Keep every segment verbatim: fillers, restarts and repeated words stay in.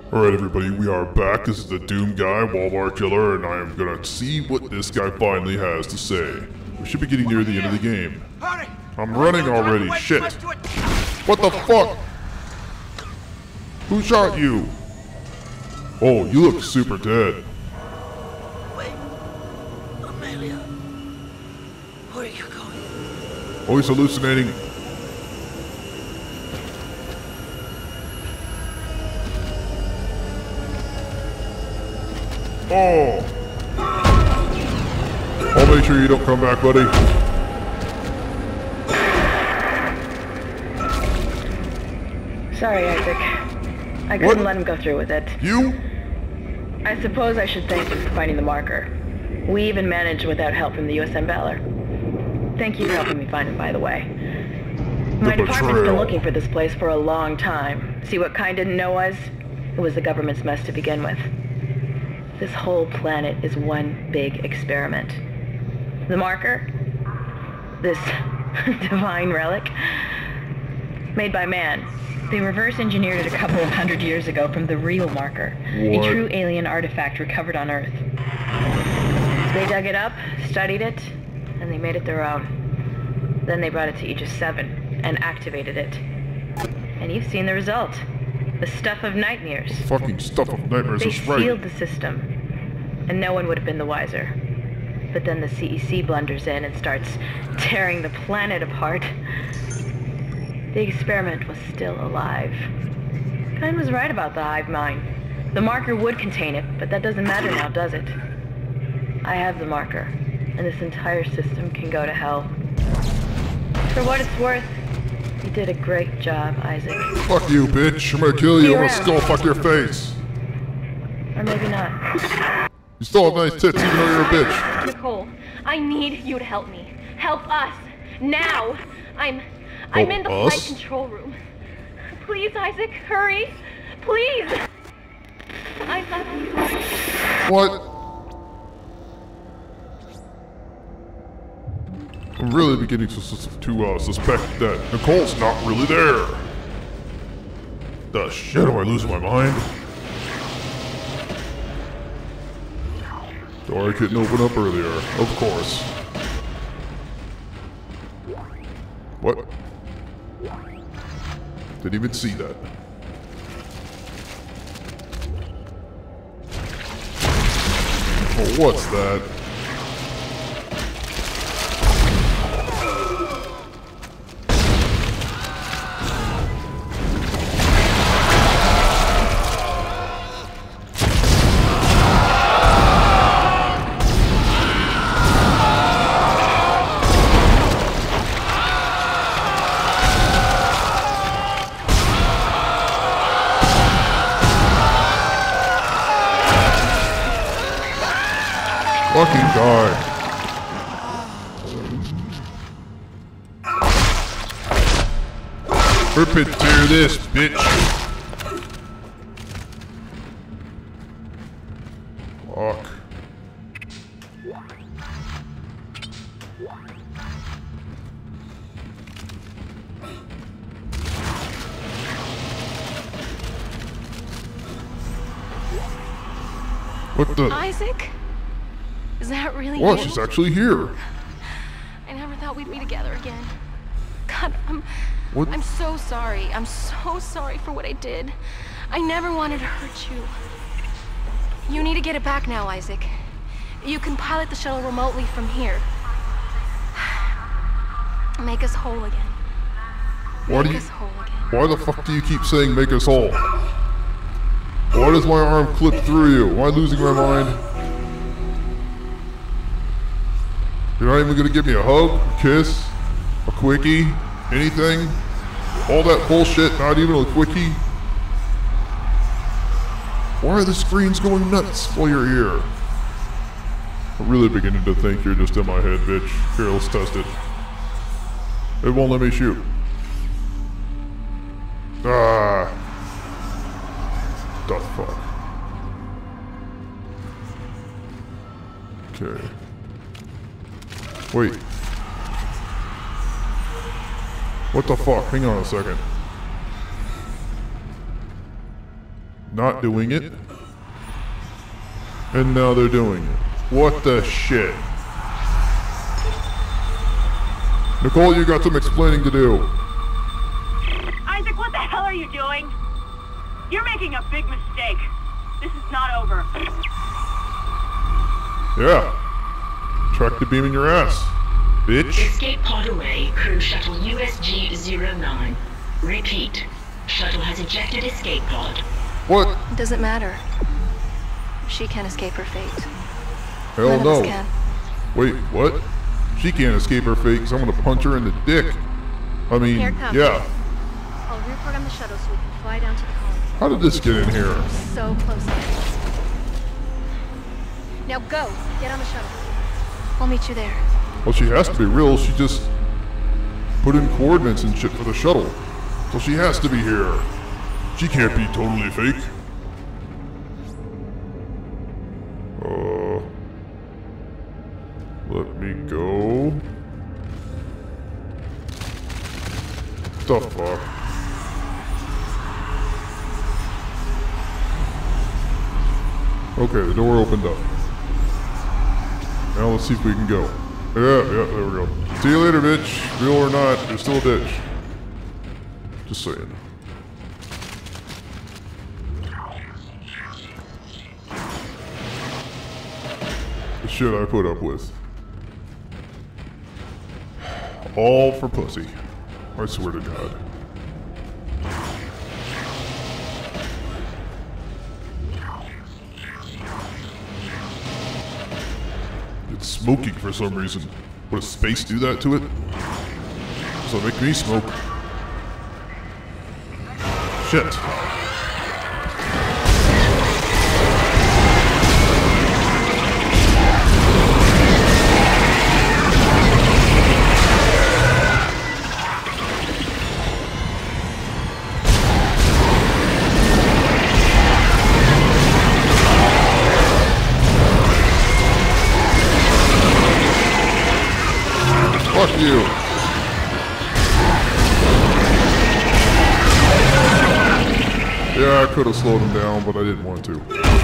Alright everybody, we are back. This is the Doom Guy, Walmart Killer, and I am gonna see what this guy finally has to say. We should be getting near the end of the game. I'm running already, shit! What the fuck? Who shot you? Oh, you look super dead. Wait, Amelia, where are you going? Oh, he's hallucinating. Oh! I'll make sure you don't come back, buddy. Sorry, Isaac. I couldn't What? let him go through with it. You? I suppose I should thank you for finding the marker. We even managed without help from the U S M Valor. Thank you for helping me find it, by the way. My The department's been betrayal. looking for this place for a long time. See what kind didn't know us? It was the government's mess to begin with. This whole planet is one big experiment. The marker? This divine relic? Made by man. They reverse engineered it a couple of hundred years ago from the real marker. What? A true alien artifact recovered on Earth. They dug it up, studied it, and they made it their own. Then they brought it to Aegis seven and activated it. And you've seen the result. The stuff of nightmares. Fucking stuff of nightmares They is right. sealed the system, and no one would have been the wiser. But then the C E C blunders in and starts tearing the planet apart. The experiment was still alive. Kine was right about the hive mind. The marker would contain it, but that doesn't matter now, does it? I have the marker, and this entire system can go to hell. For what it's worth, you did a great job, Isaac. Fuck you, bitch. I'm gonna kill you. I'm gonna Yeah. skull fuck your face. Or maybe not. You still have nice tits even though you're a bitch. Nicole, I need you to help me. Help us. Now. I'm... I'm in the Help flight us? control room. Please, Isaac, hurry. Please. I love you. What? I'm really beginning to, sus- to uh, suspect that Nicole's not really there. The shit, am I losing my mind? Door I couldn't open up earlier, of course. What? Didn't even see that. Oh, what's that? Fucking die. Rip it through this, bitch. Fuck. What the? Isaac? Is that really What? you? She's actually here. I never thought we'd be together again. God, I'm... What? I'm so sorry. I'm so sorry for what I did. I never wanted to hurt you. You need to get it back now, Isaac. You can pilot the shuttle remotely from here. Make us whole again. Why do Make you? us whole again. Why the fuck do you keep saying make us whole? Why does my arm clip through you? Am I losing my mind? You're not even gonna give me a hug, a kiss, a quickie, anything? All that bullshit, not even a quickie? Why are the screens going nuts while you're here? I'm really beginning to think you're just in my head, bitch. Here, let's test it. It won't let me shoot. Ah. The fuck. Okay. Wait. What the fuck? Hang on a second. not doing it. And now they're doing it. What the shit? Nicole, you got some explaining to do. Isaac, what the hell are you doing? You're making a big mistake. This is not over. Yeah. Track the beam in your ass, bitch. Escape pod away, crew shuttle U S G zero nine. Repeat. Shuttle has ejected escape pod. What? It doesn't matter. She can't escape her fate. Hell None of no. us can. Wait, what? She can't escape her fate because I'm gonna punch her in the dick. I mean, Here it comes. yeah. I'll reprogram the shuttle so we can fly down to the colony. How did this get in here? So close. Now go. Get on the shuttle. I'll meet you there. Well, she has to be real. She just put in coordinates and shit for the shuttle. So she has to be here. She can't be totally fake. Uh, let me go. The fuck? Okay, the door opened up. Now let's see if we can go. Yeah, yeah, there we go. See you later, bitch. Real or not, there's still a ditch. Just saying. The shit I put up with. All for pussy. I swear to God. It's smoking for some reason. Would space do that to it? Does that make me smoke? Shit. Fuck you. Yeah, I could have slowed him down, but I didn't want to.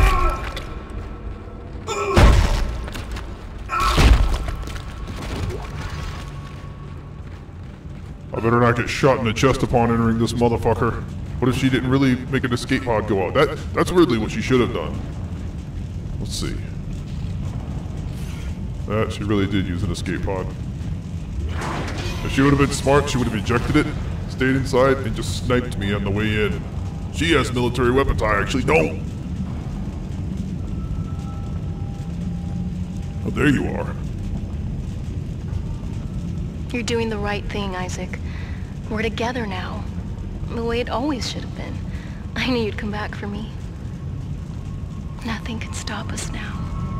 I better not get shot in the chest upon entering this motherfucker. What if she didn't really make an escape pod go out? That That's weirdly what she should have done. Let's see. That, she really did use an escape pod. If she would have been smart, she would have ejected it, stayed inside, and just sniped me on the way in. She has military weapons, I actually don't. Oh, there you are. You're doing the right thing, Isaac. We're together now. The way it always should have been. I knew you'd come back for me. Nothing can stop us now.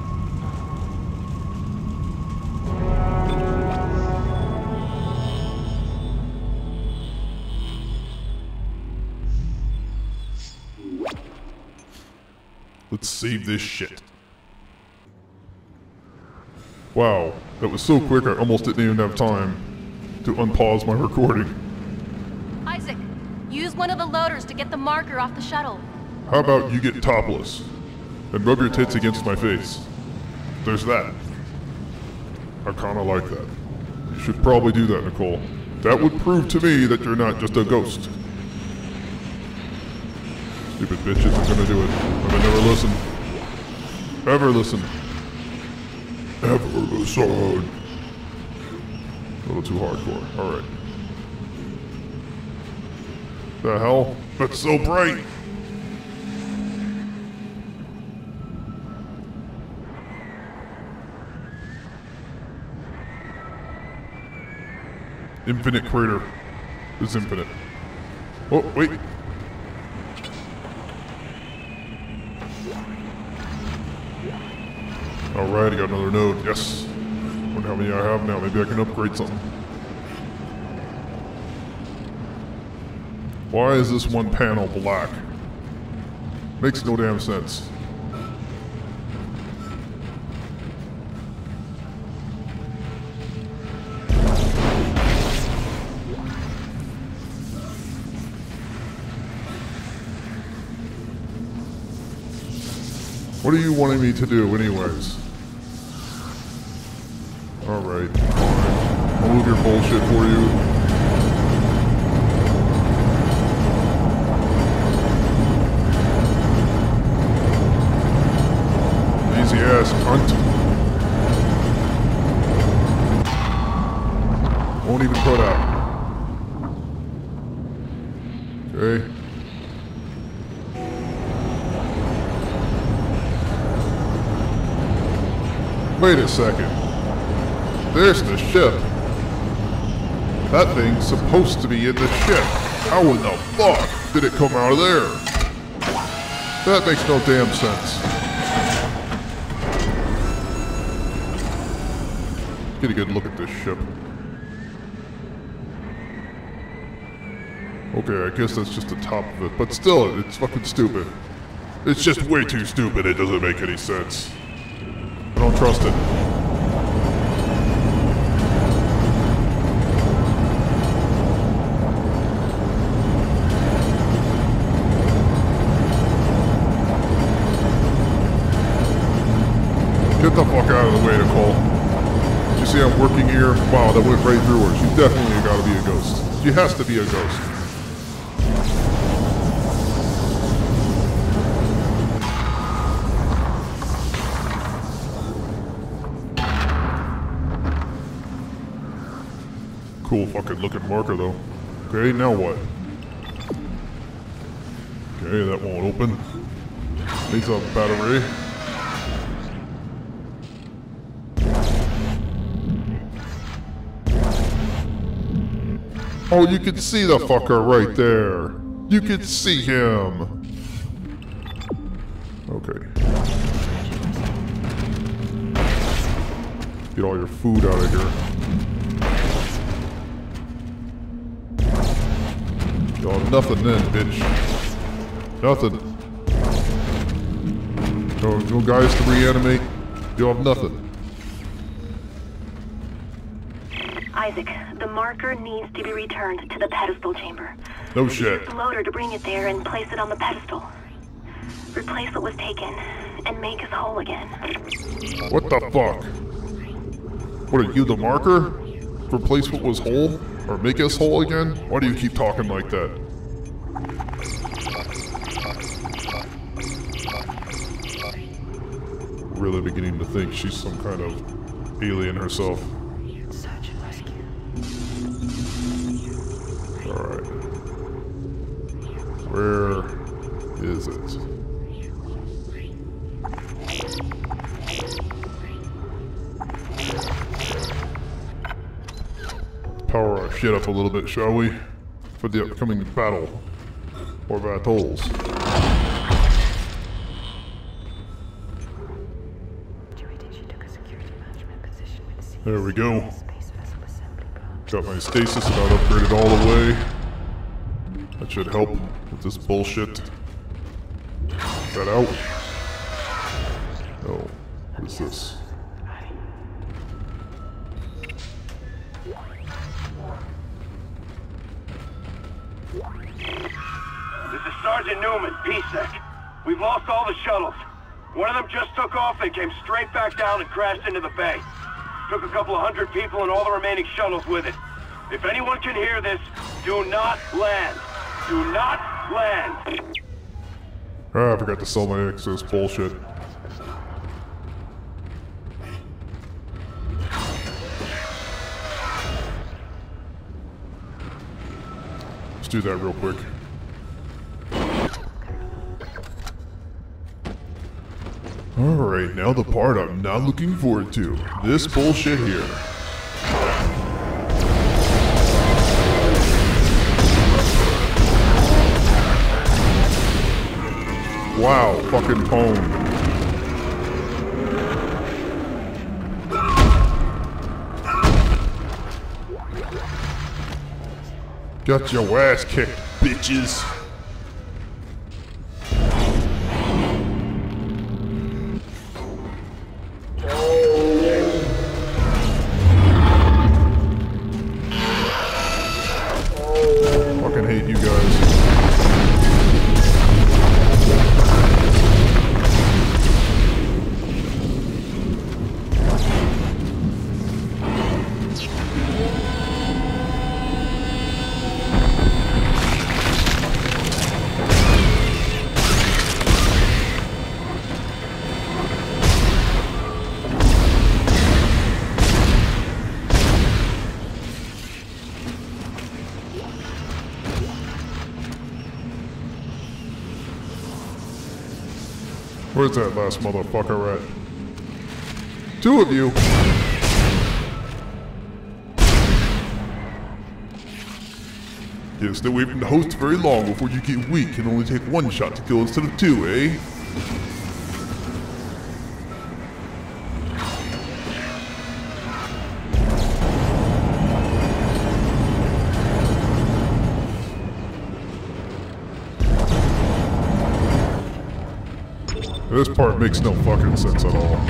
Let's save this shit. Wow, that was so quick I almost didn't even have time to unpause my recording. Isaac, use one of the loaders to get the marker off the shuttle. How about you get topless and rub your tits against my face? There's that. I kinda like that. You should probably do that, Nicole. That would prove to me that you're not just a ghost. Stupid bitches are gonna do it. And they never listen. Ever listen. Ever listen. A little too hardcore. Alright. The hell? That's so bright! Infinite crater. It's infinite. Oh, wait. Alright, I got another node. Yes. Wonder how many I have now. Maybe I can upgrade something. Why is this one panel black? Makes no damn sense. What are you wanting me to do anyways? Alright, fine. I'll move your bullshit for you. Easy ass cunt. Won't even put out. Okay. Wait a second. There's the ship. That thing's supposed to be in the ship. How in the fuck did it come out of there? That makes no damn sense. Get a good look at this ship. Okay, I guess that's just the top of it, but still, it's fucking stupid. It's just way too stupid, it doesn't make any sense. I don't trust it. Get the fuck out of the way, Nicole. Did you see I'm working here? Wow, that went right through her. She's definitely gotta be a ghost. She has to be a ghost. Cool fucking looking marker though. Okay, now what? Okay, that won't open. Needs a battery. Oh, you can see the fucker right there. You can see him. Okay. Get all your food out of here. Y'all have nothing then, bitch. Nothing. No, no guys to reanimate. You have nothing. Isaac, the marker needs to be returned to the pedestal chamber. No shit. Use the loader to bring it there and place it on the pedestal. Replace what was taken and make us whole again. What the fuck? What are you, the marker? Replace what was whole? Or make us whole again? Why do you keep talking like that? Really beginning to think she's some kind of alien herself. Alright. Where is it? Power our shit up a little bit, shall we? For the upcoming battle. Or battles. There we go. Got my stasis about upgraded all the way. That should help with this bullshit. Is that out? No. What is this? This is Sergeant Newman, P SEC. We've lost all the shuttles. One of them just took off and came straight back down and crashed into the bay. Took a couple of hundred people and all the remaining shuttles with it. If anyone can hear this, do not land. Do not land. Ah, I forgot to sell my excess bullshit. Let's do that real quick. Alright, now the part I'm not looking forward to. This bullshit here. Wow, fucking pwned. Got your ass kicked, bitches. Fucking hate you guys. Where's that last motherfucker at? Two of you! Yes, stay away from the host very long before you get weak and only take one shot to kill instead of two, eh? This part makes no fucking sense at all.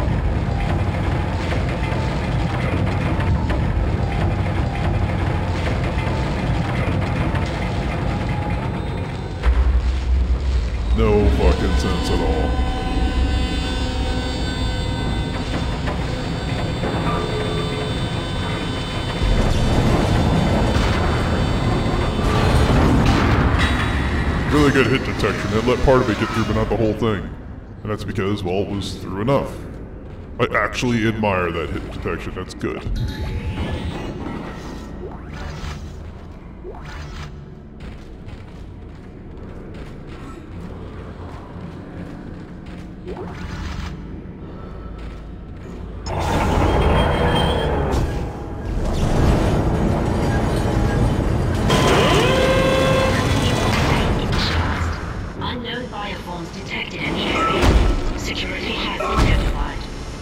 No fucking sense at all. Really good hit detection. It let part of it get through, but not the whole thing. And that's because, well, it was through enough. I actually admire that hit detection. That's good. Unknown bioforms detected in the area. Security has been notified.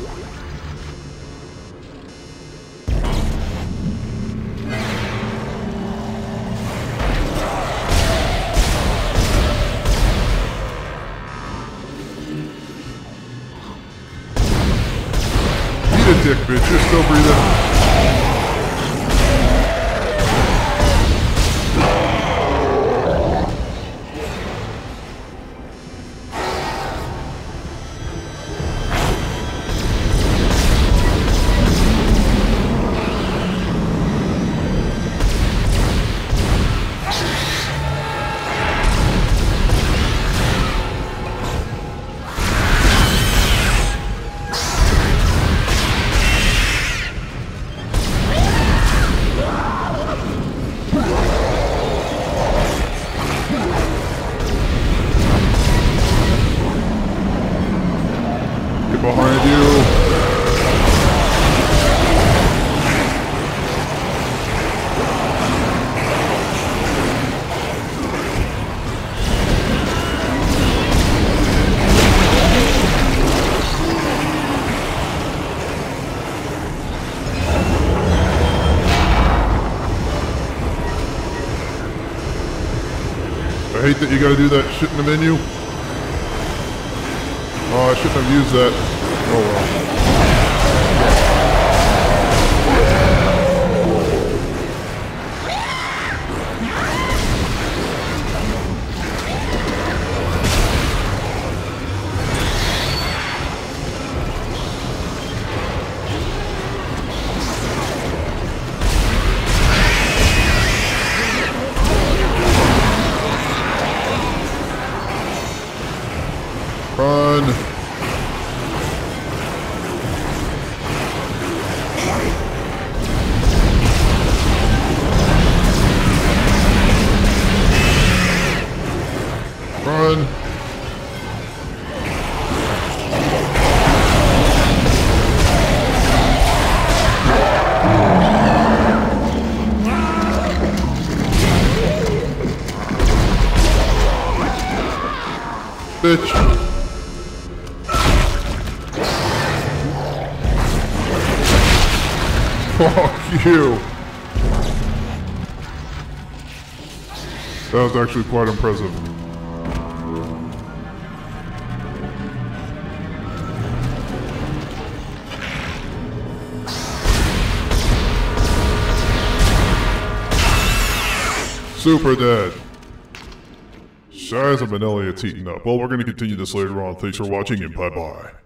Eat a dick, bitch. You're still breathing. Behind you. I hate that you gotta do that shit in the menu. Oh, I shouldn't have used that. Oh well. Run. Run. Bitch. Fuck you. That was actually quite impressive. Super dead. Shiza and Elliot's heating up. Well, we're going to continue this later on. Thanks for watching and bye-bye.